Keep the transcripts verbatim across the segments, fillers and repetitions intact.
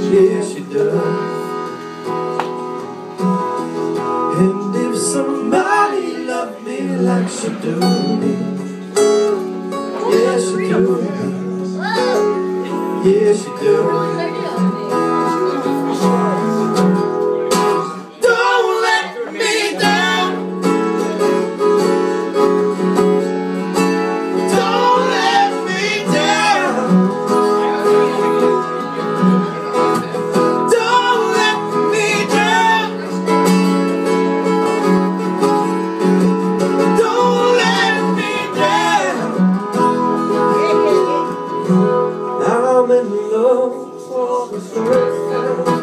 Yes, she does. And if somebody loved me like she do me, yes, she do me. Yes, she do. Don't let me down. Don't let me down. Don't let me down. Don't let me down. I'm in love for the first time.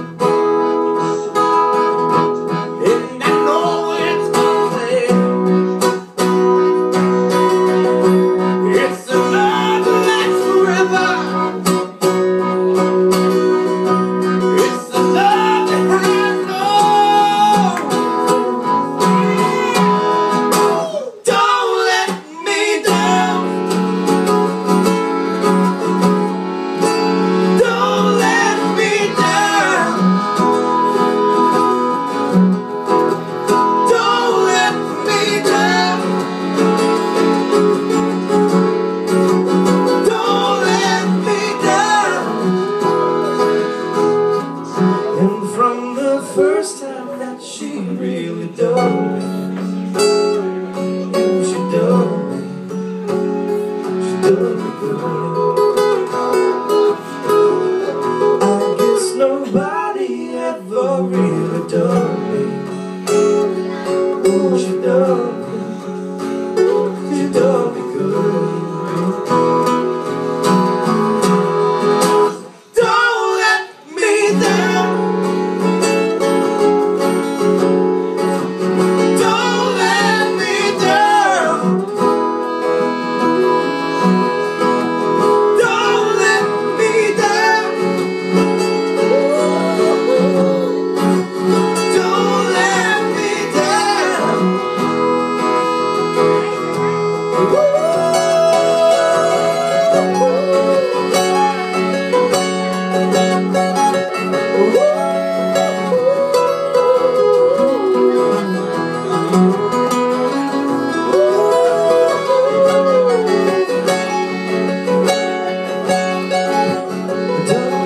And from the first time that she really done me, oh, she done me, she done me good. I guess nobody ever really done me, oh, she done me, she done me good. Don't let me down.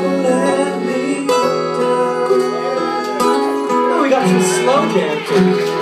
We got some slow dancing.